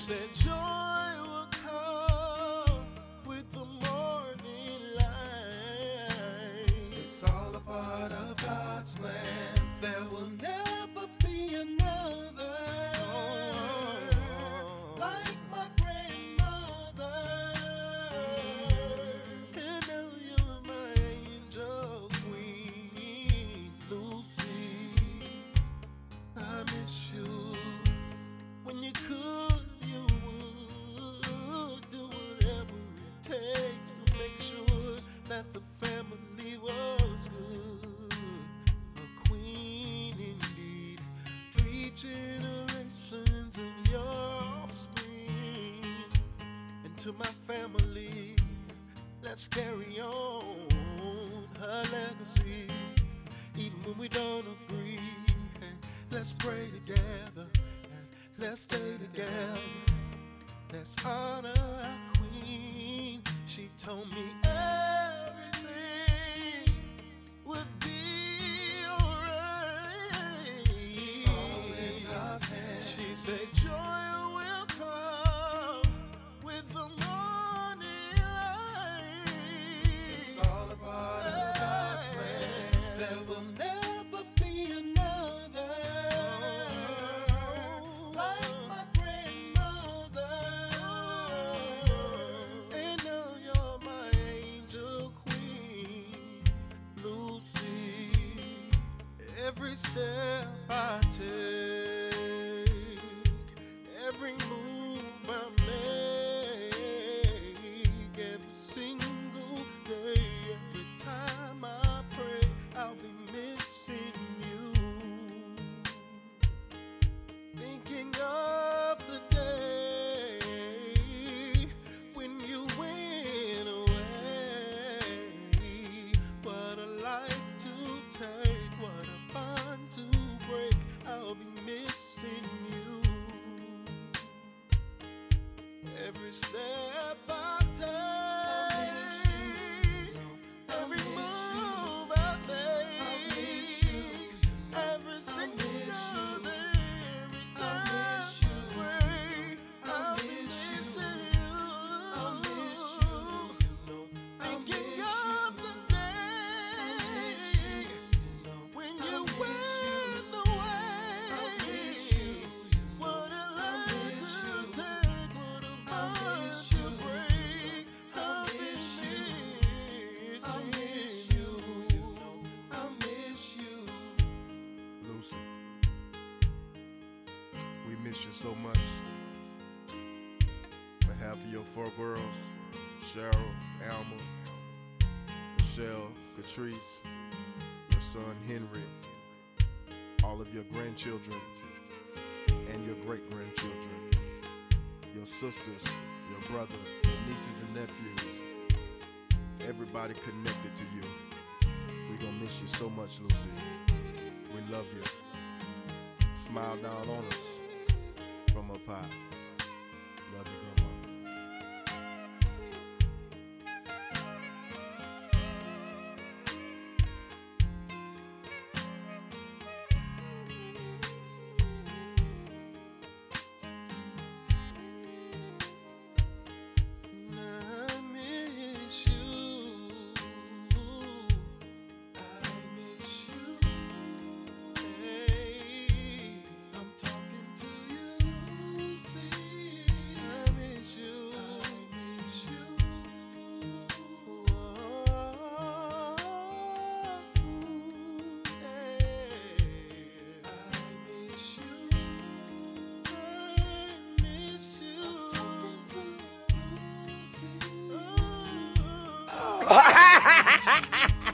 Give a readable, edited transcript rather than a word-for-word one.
said joy will come with the morning light. It's all a part of God's plan. There will never be another like my grandmother. And now you're my angel queen, Lucy. I miss you. When you could, you would do whatever it takes to make sure that the family was good. A queen indeed, 3 generations of your offspring. And to my family, let's carry on her legacy. Even when we don't agree, hey, let's pray together. Let's stay together. Let's honor our queen. She told me everything would be alright. It's all in God's hands. She said joy will come with the morning light. It's all a part of God's plan. There will never be another like my grandmother. And now you're my angel queen, Lucy. Every step I take, every move I make, every single day, every time I pray, I'll be missing you. Thinking of the day when you went away. What a life to take, what a bond to break. I'll be missing you. Every step I take, every move I make, every single day, every time I pray, I'll be missing you. Thinking of the day when you went away. What a life to take, what a bond to break. I'll be missing you. I miss you. Lucy, we miss you so much. On behalf of your 4 girls, Cheryl, Alma, Michelle, Catrice, your son Henry, all of your grandchildren and your great-grandchildren, your sisters, your brother, your nieces and nephews, everybody connected to you. We're gonna miss you so much, Lucy. We love you. Smile down on us from up high. Love you, Grandma. I miss you. I miss you. Hey, I'm talking to you, Lucy. I miss you. I miss you. Whoa. Hey, I miss you. I miss you. I'm talking to you, Lucy. Oh.